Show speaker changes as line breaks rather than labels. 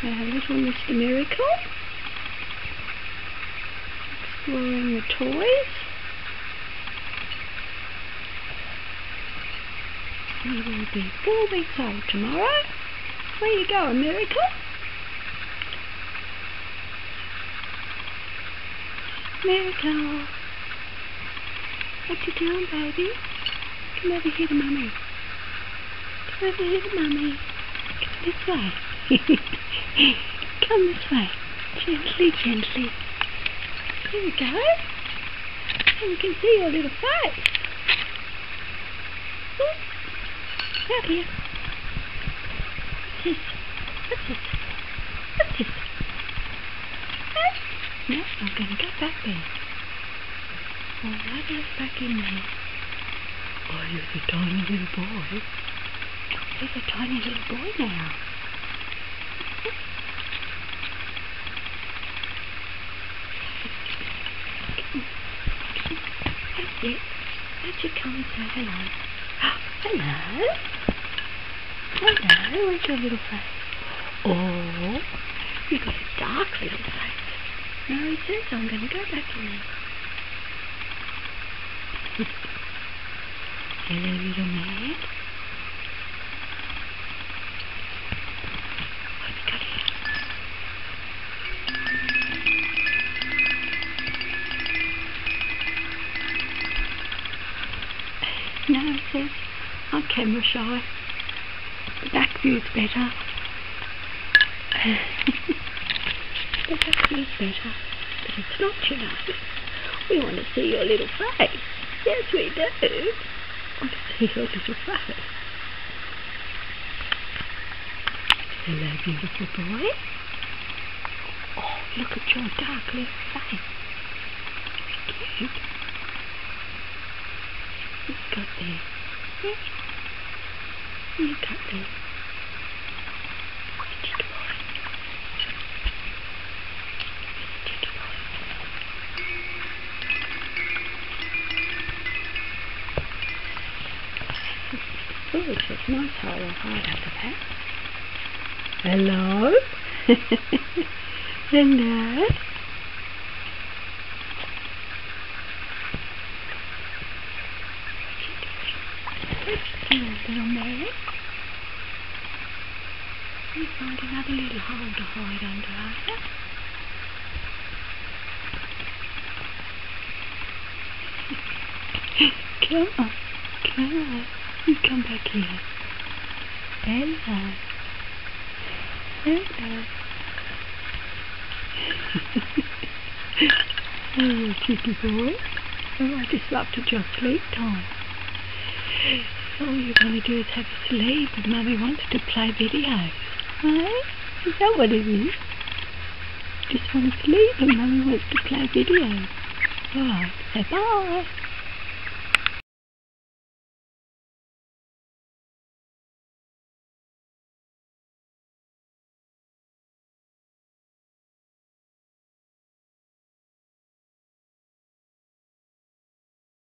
Little Mr. Miracle, exploring the toys. He will be 4 weeks old tomorrow. Where you going, Miracle? Miracle, what you doing, baby? Come over here to Mummy. Come over here to Mummy. Come this way. Come this way. Gently, gently. Here we go. And we can see your little face. Out here. What's this? What's this? What's this? Huh? No, I'm going to go back there. Alright, let's back in there. Oh, you're a tiny little boy. He's a tiny little boy now. That's it. That's it. Come and say hello. Hello. Hello. Where's your little face? Oh, you've got a dark little face. Now he says I'm going to go back in there. Hello, little man. What's he got here? No, he says, I'm camera shy. The back view's better. The back view's better. But it's not, you know. We want to see your little face. Yes, we do. We want to see your little face. Hello, beautiful boy. Oh, look at your dark little face. Cute. What you got there? Yeah. What you got there? Cheeky boy. Cheeky boy. Oh, it's a nice hole I'll hide under that. Hello? Hello? Little man. You find another little hole to hide under, are you? Come on. Come on. You come back here. Hello. Hello. Oh, cheeky boy. Oh, I disrupted your sleep time. All you want to do is have a sleep and Mummy wants to play videos. Hey? Is that what it is? Just want to sleep and Mummy wants to play videos. Alright, say bye.